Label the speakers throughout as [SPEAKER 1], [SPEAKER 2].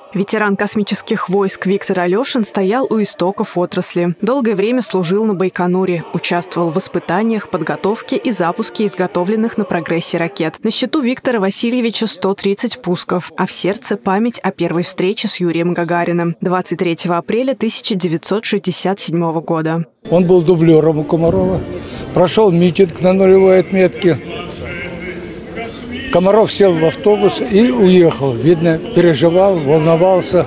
[SPEAKER 1] Ветеран космических войск Виктор Алешин стоял у истоков отрасли. Долгое время служил на Байконуре, участвовал в испытаниях, подготовке и запуске изготовленных на «Прогрессе» ракет. На счету Виктора Васильевича 130 пусков, а в сердце память о первой встрече с Юрием Гагариным 23 апреля 1967 года.
[SPEAKER 2] Он был дублером у Комарова, прошел митинг на нулевой отметке. Комаров сел в автобус и уехал. Видно, переживал, волновался.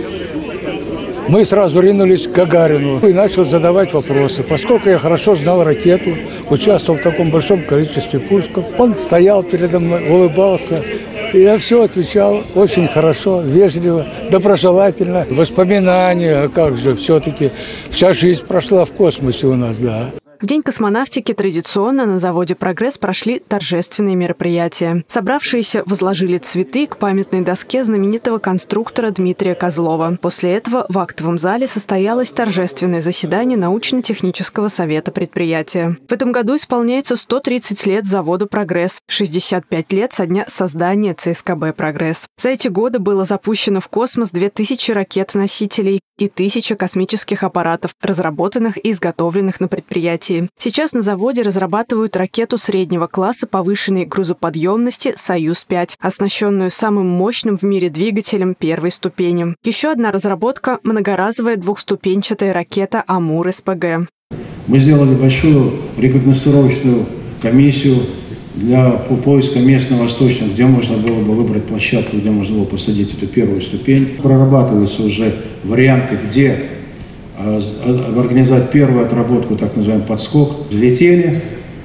[SPEAKER 2] Мы сразу ринулись к Гагарину и начал задавать вопросы. Поскольку я хорошо знал ракету, участвовал в таком большом количестве пусков, он стоял передо мной, улыбался. И я все отвечал очень хорошо, вежливо, доброжелательно. Воспоминания, а как же, все-таки вся жизнь прошла в космосе у нас, да.
[SPEAKER 1] В День космонавтики традиционно на заводе «Прогресс» прошли торжественные мероприятия. Собравшиеся возложили цветы к памятной доске знаменитого конструктора Дмитрия Козлова. После этого в актовом зале состоялось торжественное заседание научно-технического совета предприятия. В этом году исполняется 130 лет заводу «Прогресс», 65 лет со дня создания ЦСКБ «Прогресс». За эти годы было запущено в космос 2000 ракет-носителей и 1000 космических аппаратов, разработанных и изготовленных на предприятии. Сейчас на заводе разрабатывают ракету среднего класса повышенной грузоподъемности «Союз-5», оснащенную самым мощным в мире двигателем первой ступени. Еще одна разработка – многоразовая двухступенчатая ракета «Амур-СПГ».
[SPEAKER 3] Мы сделали большую рекогносцировочную комиссию для поиска мест на Восточном, где можно было бы выбрать площадку, где можно было посадить эту первую ступень. Прорабатываются уже варианты, где организовать первую отработку, так называемый подскок. Взлетели,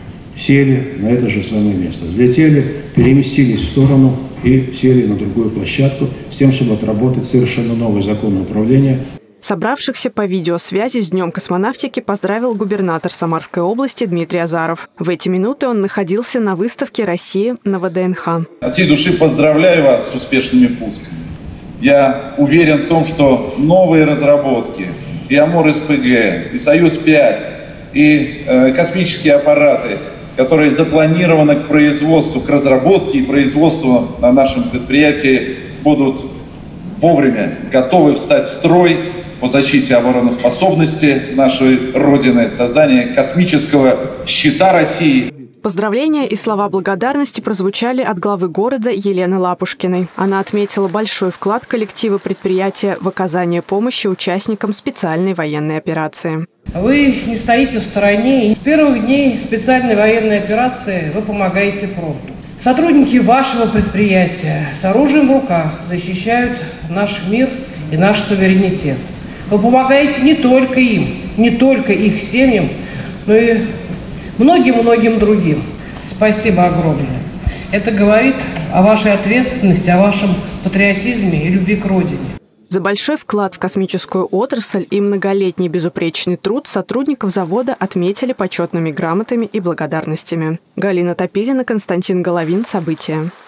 [SPEAKER 3] сели на это же самое место. Взлетели, переместились в сторону и сели на другую площадку с тем, чтобы отработать совершенно новый закон управления.
[SPEAKER 1] Собравшихся по видеосвязи с Днем космонавтики поздравил губернатор Самарской области Дмитрий Азаров. В эти минуты он находился на выставке России на ВДНХ.
[SPEAKER 4] От всей души поздравляю вас с успешными пусками. Я уверен в том, что новые разработки, и Амур-СПГ, и Союз-5, и космические аппараты, которые запланированы к производству, к разработке и производству на нашем предприятии, будут вовремя готовы встать в строй по защите обороноспособности нашей Родины, созданию космического щита России.
[SPEAKER 1] Поздравления и слова благодарности прозвучали от главы города Елены Лапушкиной. Она отметила большой вклад коллектива предприятия в оказание помощи участникам специальной военной операции.
[SPEAKER 5] Вы не стоите в стороне, и с первых дней специальной военной операции вы помогаете фронту. Сотрудники вашего предприятия с оружием в руках защищают наш мир и наш суверенитет. Вы помогаете не только им, не только их семьям, но и многим-многим другим. Спасибо огромное. Это говорит о вашей ответственности, о вашем патриотизме и любви к родине.
[SPEAKER 1] За большой вклад в космическую отрасль и многолетний безупречный труд сотрудников завода отметили почетными грамотами и благодарностями. Галина Топилина, Константин Головин. События.